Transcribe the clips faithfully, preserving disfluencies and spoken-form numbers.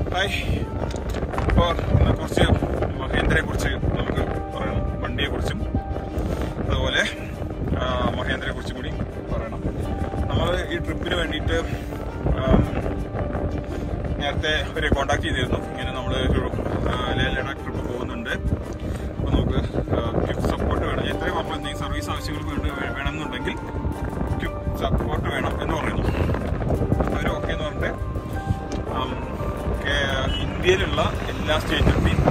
Hi, ഇപ്പോൾ കുറച്ച് മഹേന്ദ്രയെ കുറിച്ച് നമുക്ക് പറയണം, വണ്ടിയെ കുറിച്ചും അതുപോലെ മഹേന്ദ്രയെ കുറിച്ചും കൂടി പറയണം. നമ്മൾ ഈ ട്രിപ്പിന് വേണ്ടിയിട്ട് നേരത്തെ ഒരു കോണ്ടാക്ട് ചെയ്തിരുന്നു. ഇങ്ങനെ നമ്മൾ ഒരു ലഡാക്ക് ട്രിപ്പ് പോകുന്നുണ്ട്, അപ്പോൾ നമുക്ക് ക്വിക്ക് സപ്പോർട്ട് വേണം. എത്രയും നമ്മൾ എന്തെങ്കിലും സർവീസ് ആവശ്യങ്ങൾക്ക് വേണ്ടി വേണമെന്നുണ്ടെങ്കിൽ ക്വിക്ക് സപ്പോർട്ട് വേണം എന്ന് പറയുന്നു. അവർ ഓക്കെ എന്ന് പറഞ്ഞിട്ട് ഇന്ത്യയിലുള്ള എല്ലാ സ്റ്റേറ്റിലെയും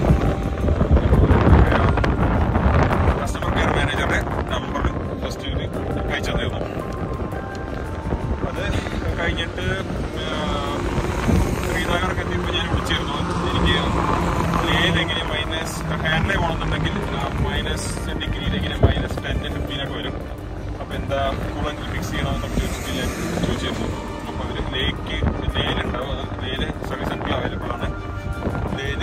കസ്റ്റമർ കെയർ മാനേജറുടെ നമ്പർ ഫസ്റ്റ് അയച്ചു തന്നിരുന്നു. അത് കഴിഞ്ഞിട്ട് ശ്രീനഗർക്ക് എത്തിയപ്പോൾ ഞാൻ വിളിച്ചിരുന്നു. എനിക്ക് ലേലെങ്ങനെ മൈനസ് ഹാൻഡിലേ പോകണമെന്നുണ്ടെങ്കിൽ മൈനസ് ഡിഗ്രിയിൽ എങ്ങനെ മൈനസ് ടെൻ ഫിഫ്റ്റീനൊക്കെ വരും. അപ്പോൾ എന്താ കൂളൻ്റ് ഫിക്സ് ചെയ്യണമെന്നൊക്കെ ചോദിച്ചിട്ട് ഞാൻ ചോദിച്ചിരുന്നു. അപ്പോൾ അവർ ലേക്ക് ലേലുണ്ടാവും, അത് ലേല് സർവീസ് സെൻറ്ററിൽ അവൈലബിൾ ആണ്. ലേല്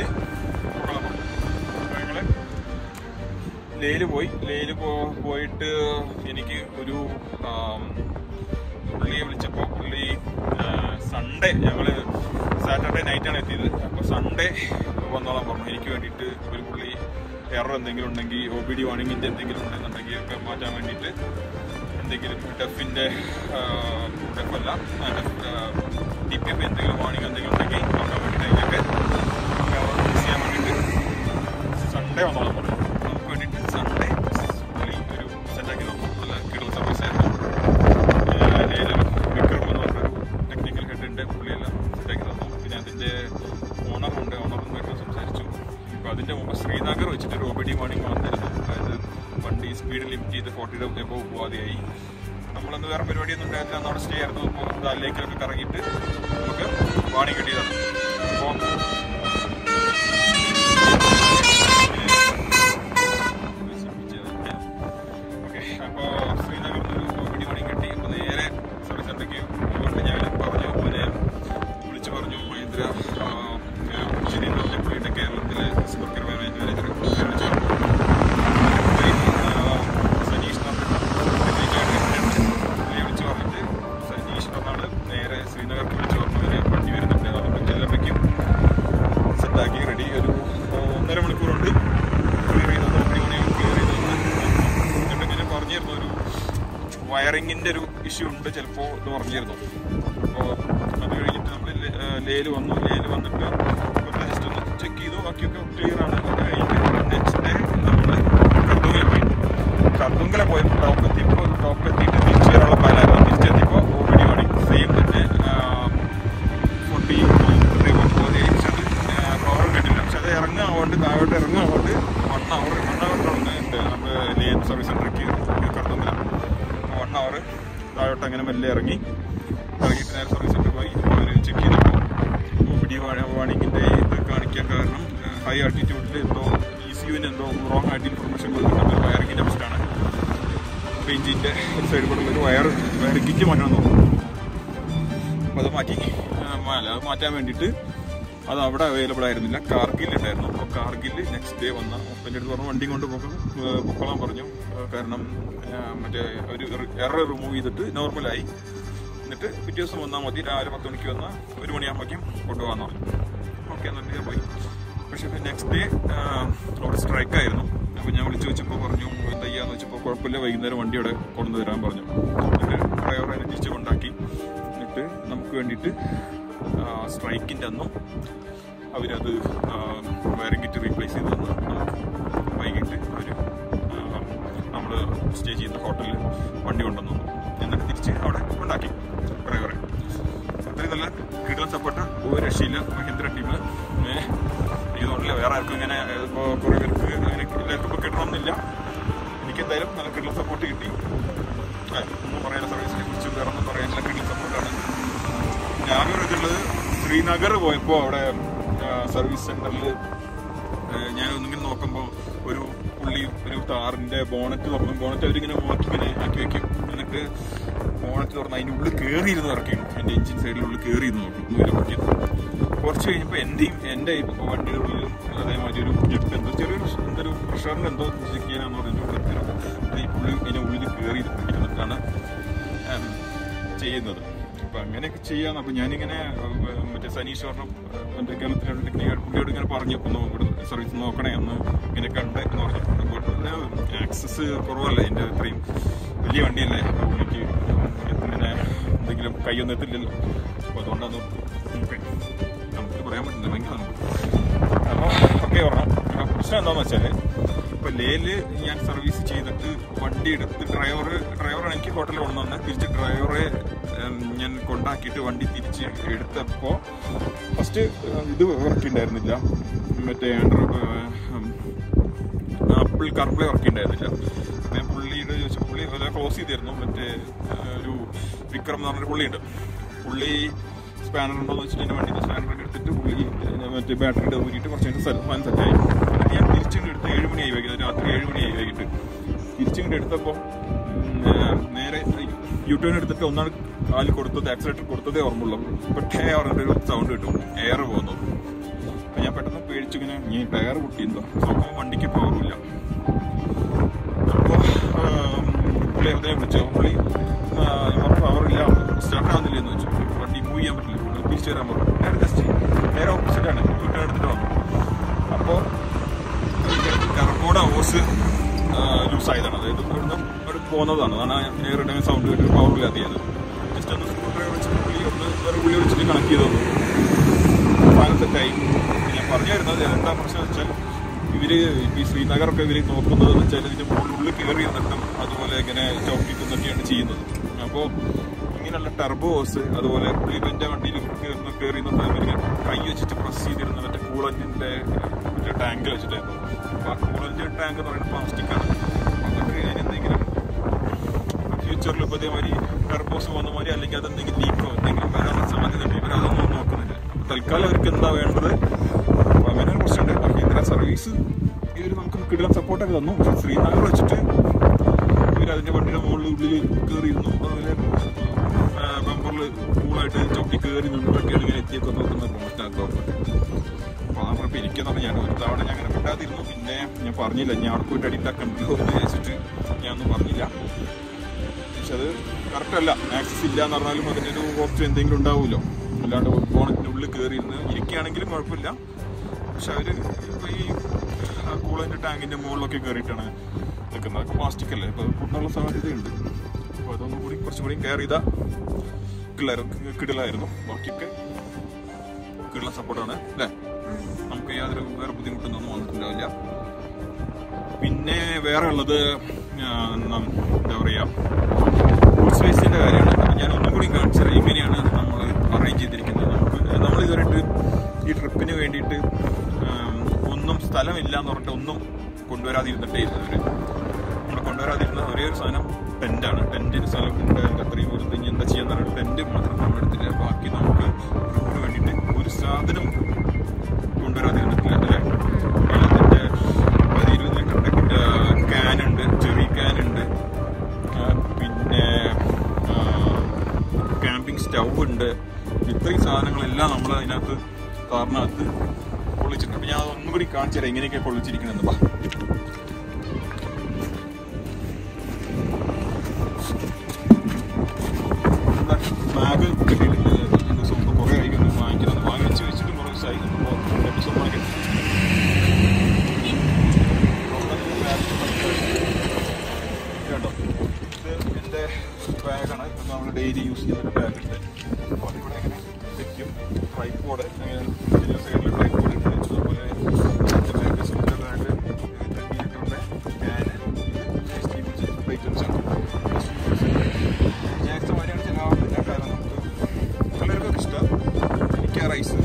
ഞങ്ങൾ ലേല് പോയി. ലേല് പോ പോയിട്ട് എനിക്ക് ഒരു പുള്ളിയെ വിളിച്ചപ്പോൾ പുള്ളി സൺഡേ, ഞങ്ങൾ സാറ്റർഡേ നൈറ്റാണ് എത്തിയത്. അപ്പോൾ സൺഡേ വന്നോളാൻ പറഞ്ഞു. എനിക്ക് വേണ്ടിയിട്ട് ഒരു പുള്ളി എറർ എന്തെങ്കിലും ഉണ്ടെങ്കിൽ, ഒ ബി ഡി വാണിങ്ങിൻ്റെ എന്തെങ്കിലും ഉണ്ടെന്നുണ്ടെങ്കിൽ ഒക്കെ മാറ്റാൻ വേണ്ടിയിട്ട് എന്തെങ്കിലും ഡെഫിൻ്റെ ഡെഫല്ല ഡി പി എഫ് എന്തെങ്കിലും വാണിങ് എന്തെങ്കിലും ഉണ്ടെങ്കിൽ നോക്കാൻ വേണ്ടിയിട്ട് അതിനൊക്കെ ചെയ്യാൻ വേണ്ടിയിട്ട് സൺഡേ വന്നോളാൻ പറഞ്ഞു. നമുക്ക് വേണ്ടിയിട്ട് സൺഡേ പുള്ളി ഒരു സെറ്റാക്കി നോക്കും. നല്ല കിടൽ സർവീസ് ആയിരുന്നു. ലേലൊരു വിക്രം എന്ന് പറഞ്ഞൊരു ടെക്നിക്കൽ ഹെഡിൻ്റെ പുള്ളിയെല്ലാം സെറ്റാക്കി തന്നു. പിന്നെ അതിൻ്റെ ഓണറുണ്ട്, ഓണറുമായിട്ട് സംസാരിച്ചു. അപ്പോൾ അതിൻ്റെ മുമ്പ് ശ്രീനഗർ വെച്ചിട്ട് ഒരു ഒ ബി ഡി വാണിങ് വന്നിരുന്നു. അതായത് വണ്ടി സ്പീഡ് ലിമിറ്റ് ചെയ്ത് ഫോർട്ടിയുടെ എബോവ് പോവാതെയായി. നമ്മളന്ന് വേറെ പരിപാടിയൊന്നും ഉണ്ടായില്ല, അവിടെ സ്റ്റേ ആയിരുന്നു. അപ്പോൾ ദാലിലേക്കൊക്കെ കറങ്ങിയിട്ട് നമുക്ക് വാണിങ് കിട്ടിയതാണ്. അപ്പോൾ ഓക്കെ, അപ്പോൾ ശ്രീനഗറിൽ നിന്ന് ഒരു ഒ ബി ഡി വാണിങ് കിട്ടി. അപ്പോൾ നേരെ സർവീസ് സെൻ്ററിലേക്ക് കൊണ്ട് ഞാൻ പറഞ്ഞു, പോലെ വിളിച്ചു പറഞ്ഞു. മഹീന്ദ്ര ശരിയെന്ന് പറഞ്ഞ പുള്ളിയുടെ കേരളത്തിലെ കസ്റ്റമർ കെയർ മാനേജർ വിളിച്ചു പറഞ്ഞു. സനീഷ് വിളിച്ചു പറഞ്ഞിട്ട് സനീഷ് പറഞ്ഞാൽ നേരെ ശ്രീനഗർക്ക് വിളിച്ചു പറഞ്ഞു. അതിന് വണ്ടി വരുന്നുണ്ട്, അതുകൊണ്ട് ചെല്ലമ്മയ്ക്കും സെറ്റാക്കി റെഡി. ഒരു ഒന്നര മണിക്കൂറുണ്ട് ക്ലിയർ ചെയ്തത്, ഒമ്പത് മണി ക്ലിയർ ചെയ്തതെന്ന് എന്നിട്ട് ഇങ്ങനെ പറഞ്ഞിരുന്നു. ഒരു വയറിങ്ങിൻ്റെ ഒരു ഇഷ്യൂ ഉണ്ട് ചിലപ്പോൾ എന്ന് പറഞ്ഞിരുന്നു. അപ്പോൾ അത് കഴിഞ്ഞിട്ട് നമ്മൾ ലേല് വന്നു. ലേല് വന്നിട്ട് ജസ്റ്റ് ഒന്ന് ചെക്ക് ചെയ്തു, ബാക്കിയൊക്കെ ക്ലിയർ ആണ്. അത് കഴിഞ്ഞിട്ട് നെക്സ്റ്റ് ഡേ നമ്മൾ കർദുങ്കല പോയി. കർദുങ്കല പോയപ്പോൾ ടോപ്പ് എത്തിയപ്പോൾ ടോപ്പ് എത്തിയിട്ട് തിരിച്ചു വരാനുള്ള പ്ലാനായിരുന്നു. തിരിച്ചെത്തിയപ്പോൾ ഓൾറെഡി വേണമെങ്കിൽ സെയിം തന്നെ ഫോർട്ടി പവർ കിട്ടില്ല. പക്ഷെ അത് ഇറങ്ങാവുകൊണ്ട് താഴോട്ട് ഇറങ്ങാവുകൊണ്ട് വൺ അവർ വൺ അവർ ഉണ്ട് നമ്മൾ ലേൻ സർവീസ് സെൻ്ററിലേക്ക് കർദുങ്കല. വൺ അവർ താഴോട്ട് അങ്ങനെ മെല്ലെ ഇറങ്ങി ഇറങ്ങിയിട്ട് നേരെ സർവീസ് സെൻ്റർ പോയി. അവർ ചെക്ക് ചെയ്തപ്പോൾ ഒ വാണിങ്ങിൻ്റെ ഇത് കാണിക്കാൻ കാരണം ഹൈ ആൾട്ടിറ്റ്യൂഡിൽ എന്തോ ഇ സി യുവിന് എന്തോ റോങ് ആയിട്ട് ഇൻഫർമേഷൻ കൊടുക്കുന്നുണ്ട്. വയറിങ്ങിൻ്റെ പ്രശ്നമാണ്. റേഞ്ചിൻ്റെ ഒരു സൈഡിൽ കൂടെ ഒരു വയർ വയർ കിറ്റ് മാറ്റണം നോക്കും. അപ്പോൾ അത് മാറ്റി അത് മാറ്റാൻ വേണ്ടിയിട്ട് അത് അവിടെ അവൈലബിൾ ആയിരുന്നില്ല, കാർഗിൽ ഉണ്ടായിരുന്നു. അപ്പോൾ കാർഗിൽ നെക്സ്റ്റ് ഡേ വന്ന എൻ്റെ അടുത്ത് പറഞ്ഞു വണ്ടി കൊണ്ട് പോക്കും പൊക്കോളാൻ പറഞ്ഞു. കാരണം മറ്റേ ഒരു എറർ റിമൂവ് ചെയ്തിട്ട് നോർമലായി. എന്നിട്ട് പിറ്റേ ദിവസം വന്നാൽ മതി, രാവിലെ പത്ത് മണിക്ക് വന്നാൽ ഒരു മണിയാകുമ്പോഴേക്കും കൊണ്ടുപോകാൻ പറഞ്ഞു. ഓക്കെ എന്ന് പറഞ്ഞാൽ പോയി. പക്ഷേ നെക്സ്റ്റ് ഡേ അവിടെ സ്ട്രൈക്കായിരുന്നു. അപ്പോൾ ഞാൻ വിളിച്ചു വെച്ചപ്പോൾ പറഞ്ഞു എന്താ ചെയ്യാന്ന് വെച്ചപ്പോൾ കുഴപ്പമില്ല, വൈകുന്നേരം വണ്ടി അവിടെ കൊണ്ടു തരാൻ പറഞ്ഞു. എന്നിട്ട് ഡ്രൈവർ അതിനെ തിരിച്ച് കൊണ്ടാക്കി. എന്നിട്ട് നമുക്ക് വേണ്ടിയിട്ട് സ്ട്രൈക്കിൻ്റെ അന്നും അവരത് വയറിംഗ് കിറ്റ് റീപ്ലേസ് ചെയ്ത് തന്നു. വൈകിട്ട് അവർ നമ്മൾ സ്റ്റേ ചെയ്യുന്ന ഹോട്ടലിൽ വണ്ടി കൊണ്ടുവന്നു. എന്നിട്ട് തിരിച്ച് അവിടെ കൊണ്ടാക്കി ഡ്രൈവറെ. അത്രയും നല്ല കിടലൻ സപ്പോർട്ട്, ഒരു രക്ഷയില്ല മഹീന്ദ്ര ടീം. എനിക്ക് തോന്നില്ല വേറെ ആർക്കും ഇങ്ങനെ ഇപ്പോൾ കുറേ പേർക്ക് അങ്ങനെ എല്ലാവർക്കും കിട്ടണമെന്നില്ല. എനിക്ക് എന്തായാലും നല്ല കിടലൻ സപ്പോർട്ട് കിട്ടി. ഒന്നും പറയാനുള്ള സർവീസിനെ കുറിച്ച് വേറെ ഒന്നും പറയാനുള്ള കിടലൻ സപ്പോർട്ടാണ്. ഞാനൊരു ഇതുള്ളത് ശ്രീനഗർ പോയപ്പോൾ അവിടെ സർവീസ് സെൻ്ററിൽ ഞാൻ ഒന്നിങ്ങനെ നോക്കുമ്പോൾ ഒരു പുള്ളി ഒരു കാറിൻ്റെ ബോണറ്റ് തുറന്നു. ബോണറ്റ് അവരിങ്ങനെ നോക്കിങ്ങനെ ആക്കി വയ്ക്കും. എന്നിട്ട് ബോണറ്റ് തുറന്ന് അതിൻ്റെ ഉള്ളിൽ കയറിയിരുന്ന് ഇറക്കിയിരുന്നു. എൻ്റെ എഞ്ചിൻ സൈഡിലുള്ളിൽ കയറിയിരുന്ന് നോക്കും ഇറക്കിയത്. കുറച്ച് കഴിഞ്ഞപ്പോൾ എൻ്റെയും എൻ്റെ വണ്ടിയുടെ ഉള്ളിൽ അതേമാതിരി ഒരു ജെറ്റ് എന്തോ ചെറിയൊരു എന്തൊരു പ്രഷറിൻ്റെ എന്തോ ചെക്ക് ചെയ്യാനാന്ന് പറഞ്ഞിട്ട് ഈ പുള്ളി അതിൻ്റെ ഉള്ളിൽ കയറി ഇരുന്നിട്ടാണ് ചെയ്യുന്നത്. അപ്പം അങ്ങനെയൊക്കെ ചെയ്യാന്ന്. അപ്പം ഞാനിങ്ങനെ മറ്റേ മറ്റേ സനീശ്വറിനും മറ്റേ കേരളത്തിലെ ടെക്നിക്കൽ പുള്ളിയോട് ഇങ്ങനെ പറഞ്ഞു ഒന്ന് ഇവിടെ സർവീസ് നോക്കണേ ഒന്ന് ഇങ്ങനെയൊക്കെ ഉണ്ട് എന്ന് പറഞ്ഞു. ആക്സസ് കുറവല്ലേ, എൻ്റെ ഇത്രയും വലിയ വണ്ടിയല്ലേ, പുള്ളിക്ക് ഇങ്ങനെ എന്തെങ്കിലും കൈയൊന്നും എത്തില്ലല്ലോ. അപ്പോൾ അതുകൊണ്ടത് നമുക്ക് പറയാൻ പറ്റില്ല, ഭയങ്കര അപ്പോൾ ഓക്കെ പറഞ്ഞു. പ്രശ്നം എന്താണെന്ന് വെച്ചാൽ ഇപ്പോൾ ലേയിൽ ഞാൻ സർവീസ് ചെയ്തിട്ട് വണ്ടി എടുത്ത് ഡ്രൈവർ ഡ്രൈവറാണ് എനിക്ക് ഹോട്ടലിൽ കൊണ്ടുവന്ന് തിരിച്ച് ഡ്രൈവറെ ഞാൻ കൊണ്ടാക്കിയിട്ട് വണ്ടി തിരിച്ച് എടുത്തപ്പോൾ ഫസ്റ്റ് ഇത് വർക്ക് ഉണ്ടായിരുന്നില്ല, മറ്റേ ആപ്പിൾ കാർപ്ലേ വർക്ക് ഉണ്ടായിരുന്നില്ല. അപ്പം ഞാൻ പുള്ളിയുടെ ചോദിച്ചു, പുള്ളി അതെല്ലാം ക്ലോസ് ചെയ്തിരുന്നു. മറ്റേ ഒരു വിക്രം എന്ന് പറഞ്ഞൊരു പുള്ളിയുണ്ട്, പുള്ളി സ്പാനർ ഉണ്ടോ എന്ന് വെച്ചിട്ട് എൻ്റെ വണ്ടിയിൽ സ്പാനറൊക്കെ എടുത്തിട്ട് പുള്ളി മറ്റേ ബാറ്ററിയുടെ ഊരിയിട്ട് കുറച്ച് കഴിഞ്ഞ് ഫാൻ സെറ്റായി. ഞാൻ തിരിച്ചിങ്ങോട്ട് എടുത്ത് ഏഴ് മണിയായി വൈകിട്ട്, രാത്രി ഏഴ് മണിയായി വൈകിട്ട് തിരിച്ചിങ്ങോട്ട് എടുത്തപ്പോൾ നേരെ യു ടേൺ എടുത്തിട്ട് ഒന്നാണ് കാലിൽ കൊടുത്തത്, ആക്സിലേറ്റർ കൊടുത്തതേ ഓർമ്മയുള്ളൂ. പക്ഷേ അവരുടെ ഒരു സൗണ്ട് കിട്ടും, എയർ പോകുന്നു. അപ്പം ഞാൻ പെട്ടെന്ന് പേടിച്ചിങ്ങനെ ഈ ടയർ പൊട്ടിയെന്തോ നോക്കുമ്പോൾ വണ്ടിക്ക് പവറുമില്ല. അപ്പോൾ പുള്ളി അവരെ വിളിച്ചു, പുള്ളി പവറില്ല സ്റ്റാർട്ട് ആവുന്നില്ല എന്ന് വെച്ചു. വണ്ടി മൂവ് ചെയ്യാൻ പറ്റില്ല, തിരിച്ചു വരാൻ പറഞ്ഞു. നേരെ ജസ്റ്റ് നേരെ ഓപ്പോസിറ്റാണ്, യു ടേൺ എടുത്തിട്ട് വന്നു. അപ്പോൾ കർക്കോട ഹോസ് ലൂസായതാണ്, അതായത് ഇവിടുന്ന് അവിടെ പോകുന്നതാണ്. അതാണ് എയർ ഇടങ്ങി സൗണ്ട് കേട്ട് പവറില്ലാതെയത്. ജസ്റ്റ് ഒന്ന് സ്ക്രൂ ഡ്രൈവർ വെച്ചിട്ട് പുള്ളി ഒന്ന് വേറെ പുള്ളി വിളിച്ചിട്ട് കണക്ട് ചെയ്ത് തന്നു, ഫാൻ സെറ്റായി. ഞാൻ പറഞ്ഞായിരുന്നത് എന്താ പ്രശ്നം വെച്ചാൽ ഇവര് ഈ ശ്രീനഗറൊക്കെ ഇവർ നോക്കുന്നത് എന്ന് വെച്ചാൽ ഇതിൻ്റെ ഉള്ളിൽ കയറി നിന്നിട്ടും അതുപോലെ ഇങ്ങനെ ചവിട്ടിക്കുന്നൊക്കെയാണ് ചെയ്യുന്നത്. അപ്പോൾ ഇങ്ങനെയുള്ള ടർബോ ഹോസ് അതുപോലെ പുള്ളി എൻ്റെ വണ്ടിയിൽ കയറുന്ന കയറി ഇങ്ങനെ കൈ വെച്ചിട്ട് പ്രസ് ചെയ്തിരുന്ന മറ്റേ കൂളറ്റിൻ്റെ മറ്റേ ടാങ്കിൽ വെച്ചിട്ടായിരുന്നു. അപ്പോൾ ആ കൂളറ്റ് ടാങ്ക് എന്ന് പറയുന്നത് പ്ലാസ്റ്റിക്കാണ്. അതൊക്കെ എന്തെങ്കിലും ഫ്യൂച്ചറിൽ ഇപ്പോൾ ഇതേമാതിരി ടർബോസ് പോകുന്ന മാതിരി അല്ലെങ്കിൽ അതെന്തെങ്കിലും ലീക്കോ എന്തെങ്കിലും വരാനുള്ള സാധ്യതയുണ്ട്. ഇവരതൊന്നും നോക്കുന്നില്ല. തൽക്കാലം അവർക്ക് എന്താ വേണ്ടത്, അപ്പോൾ അങ്ങനെ ഒരു പ്രശ്നമുണ്ട്. മഹീന്ദ്ര സർവീസ് ഇവർ നമുക്ക് കിട്ടാൻ സപ്പോർട്ടൊക്കെ തന്നു. പക്ഷേ ശ്രീനഗർ വെച്ചിട്ട് ഇവർ അതിൻ്റെ വണ്ടിയുടെ മുകളിൽ ഉള്ളിൽ കയറിയിരുന്നു, അതുപോലെ ബമ്പറിൽ കൂളായിട്ട് ചവിട്ടി കയറി നിന്നിട്ടൊക്കെയാണ് ഇങ്ങനെ എത്തിയൊക്കെ നോക്കുന്നത് പ്രൊമോഷനാക്കുക. അപ്പോൾ അതാണ് ഇപ്പോൾ എനിക്കെന്ന് പറഞ്ഞാൽ ഞാൻ ഒരു തവണ ഞാൻ അങ്ങനെ കിട്ടാതിരുന്നു. പിന്നെ ഞാൻ പറഞ്ഞില്ല, ഞാൻ അവിടെ പോയിട്ട് അടിണ്ടാക്കണ്ടല്ലോ എന്ന് വിചാരിച്ചിട്ട് ഞാനൊന്നും പറഞ്ഞില്ല. പക്ഷെ അത് കറക്റ്റല്ല, ആക്സസ് ഇല്ല എന്ന് പറഞ്ഞാലും അതിൻ്റെ ഒരു ഓപ്ഷൻ എന്തെങ്കിലും ഉണ്ടാവുമല്ലോ. അല്ലാണ്ട് ബോണറ്റിൻ്റെ ഉള്ളിൽ കയറിയിരുന്ന് ഇരിക്കുകയാണെങ്കിലും കുഴപ്പമില്ല. പക്ഷെ അവർ ഇപ്പോൾ ഈ കൂളൻ്റെ ടാങ്കിൻ്റെ മുകളിലൊക്കെ കയറിയിട്ടാണ് നിൽക്കുന്നത്. അതൊക്കെ പ്ലാസ്റ്റിക് അല്ലേ, അപ്പോൾ പൊട്ടാനുള്ള സാധ്യതയുണ്ട്. അപ്പോൾ അതൊന്നും കൂടി കുറച്ചും കൂടി കെയർ ചെയ്താൽ കിടിലായിരുന്നു. ബാക്കിയൊക്കെ കിടില സപ്പോർട്ടാണ് അല്ലേ, നമുക്ക് യാതൊരു വേറെ ബുദ്ധിമുട്ടൊന്നും വന്നിട്ടുണ്ടാവില്ല. പിന്നെ വേറെ ഉള്ളത് എന്താ പറയുക, ഫുഡ് സ്പേസിൻ്റെ കാര്യമാണ്. ഞാൻ ഒന്നും കൂടി കാണിച്ചത് എങ്ങനെയാണ് നമ്മൾ അറേഞ്ച് ചെയ്തിരിക്കുന്നത്. നമുക്ക് നമ്മളിതുവരെയിട്ട് ഈ ട്രിപ്പിന് വേണ്ടിയിട്ട് ഒന്നും സ്ഥലമില്ല എന്ന് പറഞ്ഞിട്ട് ഒന്നും കൊണ്ടുവരാതിരുന്നിട്ടേ ഇല്ല. അവർ നമ്മൾ കൊണ്ടുവരാതിരുന്ന ഒരേ ഒരു സാധനം ടെൻറ്റാണ്. ടെൻറ്റിന് സ്ഥലം കൊണ്ട് അത്രയും ഒരു ഇനി എന്താ ചെയ്യാന്ന് പറഞ്ഞിട്ട് ടെൻറ്റ് മാത്രം നമ്മൾ എടുത്തില്ല. ബാക്കി നമുക്ക് ട്രിപ്പിന് വേണ്ടിയിട്ട് ഒരു സാധനം കൊണ്ടുവരാതിരുന്നിട്ടില്ല അല്ലേ. വെള്ളത്തിൻ്റെ ഒരു ഇരുപത് ലിറ്ററിൻ്റെ ക്യാനുണ്ട്, ചെറിയ ക്യാനുണ്ട്, പിന്നെ ക്യാമ്പിംഗ് സ്റ്റൗ ഉണ്ട്. ഇത്രയും സാധനങ്ങളെല്ലാം നമ്മൾ അതിനകത്ത് കാറിനകത്ത് പൊള്ളിച്ചിട്ടുണ്ട്. അപ്പം ഞാൻ ഒന്നും കൂടി കാണിച്ചു തരാം എങ്ങനെയൊക്കെ പൊള്ളിച്ചിരിക്കണമെന്ന്. വാ, ബാഗ് കിട്ടിയിട്ടുണ്ട്. രണ്ട് ദിവസം മുമ്പ് കുറേ ആയിരിക്കും വാങ്ങിക്കുന്നത്, വാങ്ങി വെച്ച് വെച്ചിട്ട് കുറേ ദിവസമായി. അപ്പോൾ രണ്ട് ദിവസം വാങ്ങി കേട്ടോ. ഇത് എൻ്റെ ബാഗാണ്, ഇപ്പം നമ്മൾ ഡെയിലി യൂസ് ചെയ്യുന്ന ബാഗുണ്ട്. അപ്പോൾ അതിവിടെ ഇങ്ങനെ വെക്കും. ട്രൈപ്പോഡ് അങ്ങനെ സൈഡിൽ ട്രൈപ്പോഡ് ഇട്ട് വെച്ചു. അതുപോലെ ബാഗ് സിലിണ്ടറായിട്ട് ട്വൻറ്റി ലിറ്ററിൻ്റെ ക്യാന് ഐറ്റംസ് ജാക്സമാരിയാണ് ചിലവാകുന്നില്ല. കാരണം നമുക്ക് പിള്ളേർക്കൊക്കെ ഇഷ്ടം. എനിക്ക് ആ റൈസ്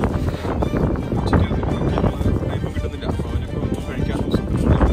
ടൈമും കിട്ടുന്നില്ല. അപ്പോൾ അവനൊക്കെ ഒന്നും കഴിക്കാൻ ദിവസം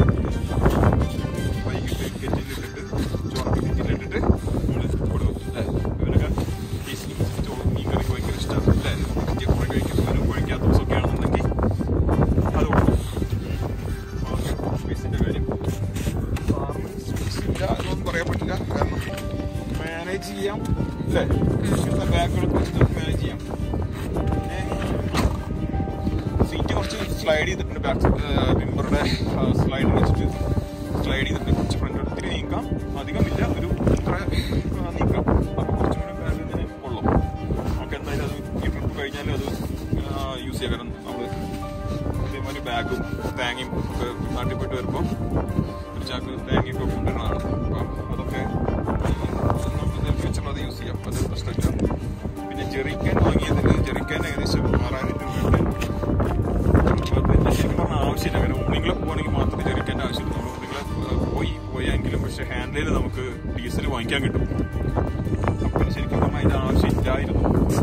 വൈകിട്ട് കെറ്റിലിട്ടിട്ട് ചോറൊക്കെ കെറ്റിലിട്ടിട്ട് നമ്മൾ കൊടുക്കും അല്ലേ. ഇവനൊക്കെ ടേസ്റ്റിൽ ചോറും മീൻ കറിക്ക് ഭയങ്കര ഇഷ്ടമാണ് അല്ലേ. ഇന്ത്യ കുറേ കഴിക്കുന്നവരും കഴിക്കാത്ത ദിവസമൊക്കെ ആണെന്നുണ്ടെങ്കിൽ അത് കൊടുക്കും. സ്പേസിൻ്റെ കാര്യം സ്പേസ് ഇല്ല എന്നൊന്നും പറയാൻ പറ്റില്ല. കാരണം മാനേജ് ചെയ്യാം അല്ലേ, ഇങ്ങനത്തെ ബാഗുകളൊക്കെ വെച്ചിട്ട് മാനേജ് ചെയ്യാം. പിന്നെ സീറ്റ് കുറച്ച് സ്ലൈഡ് ചെയ്തിട്ടുണ്ട്, ബാക്ക് വിമ്പറുടെ സ്ലൈഡ് വെച്ചിട്ട് സ്ലൈഡ് ചെയ്തിട്ട് കുറച്ച് ഫ്രണ്ട് ഒത്തിരി നീക്കാം, അധികമില്ല, ഒരു ഇത്ര നീക്കാം. അപ്പോൾ കുറച്ചും കൂടി ബാഗ് ഇങ്ങനെ കൊള്ളും. നമുക്ക് എന്തായാലും അത് ഈ ട്രിപ്പ് കഴിഞ്ഞാലും അത് യൂസ് ചെയ്യാൻ. കാരണം നമ്മൾ ഇതേമാതിരി ബാഗും തേങ്ങയും ഒക്കെ നാട്ടിൽ പോയിട്ട് വരുമ്പോൾ ഒരു ചാക്ക് തേങ്ങയൊക്കെ കൊണ്ടുവരുന്നതാണ്. അപ്പം അതൊക്കെ നമുക്ക് ഫ്യൂച്ചറിൽ യൂസ് ചെയ്യാം, അത് പ്രശ്നമില്ല. പിന്നെ ജെറിക്കാൻ വാങ്ങിയതിൽ ജെറിക്കാൻ ഏകദേശം ആറായിരം രൂപയുടെ. പിന്നെ ശരിക്കും പറഞ്ഞാൽ ആവശ്യമില്ല, കാരണം ഉണ്ണിങ്ങളെ പോവുകയാണെങ്കിൽ മാത്രമേ ജെറിക്കാൻ്റെ ആവശ്യമില്ല. നമ്മൾ ഉണ്ണിങ്ങളെ പോയി പോയെങ്കിലും പക്ഷെ ഹാൻഡിലിൽ നമുക്ക് ഡീസൽ വാങ്ങിക്കാൻ കിട്ടും. അപ്പം ശരിക്കും പറഞ്ഞാൽ അതിൻ്റെ ആവശ്യമില്ലായിരുന്നു.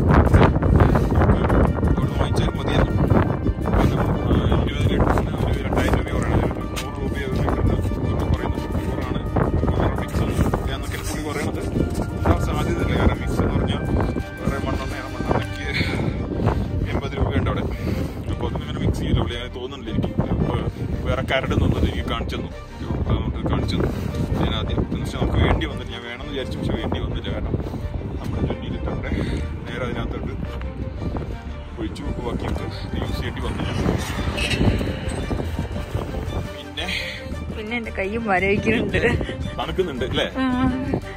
അവിടെ വാങ്ങിച്ചാൽ മതിയല്ലോ. ഇരുപത് ലിറ്ററിന് ഒരു രണ്ടായിരം രൂപ പറയണത്, നൂറ് രൂപ എന്ന് പറയുന്നത് നൂറാണ് മിക്സ് എന്നൊക്കെ പുള്ളി പറയണത്. ഉണ്ടാവാൻ സാധ്യതയില്ല, കാരണം മിക്സ് എന്ന് പറഞ്ഞാൽ വേറെ മണ്ണെണ്ണയാണ്. മണ്ണെണ്ണയ്ക്ക് എൺപത് രൂപയുണ്ട് അവിടെ. അപ്പോൾ അതൊന്നും ഇങ്ങനെ മിക്സ് ചെയ്യില്ല പുള്ളി, അങ്ങനെ തോന്നുന്നില്ല എനിക്ക്. വേറെ കരട് നിന്നത് എനിക്ക് കാണിച്ചു തന്നു, കാണിച്ചു തന്നു ഞാൻ ആദ്യം. പക്ഷെ നമുക്ക് വേണ്ടി വന്നില്ല, ഞാൻ വേണമെന്ന് വിചാരിച്ചു പക്ഷെ വേണ്ടി വന്നില്ല. കാരണം നമ്മൾ ട്വൻറ്റി ലിറ്ററിൻ്റെ നേരെ അതിനകത്തോട്ട് ഒഴിച്ചു ബാക്കിയൊക്കെ യൂസ് ചെയ്യേണ്ടി വന്നില്ല. പിന്നെ പിന്നെ എന്റെ കയ്യും വരയ്ക്കുന്നുണ്ട്, തണുക്കുന്നുണ്ട് അല്ലേ?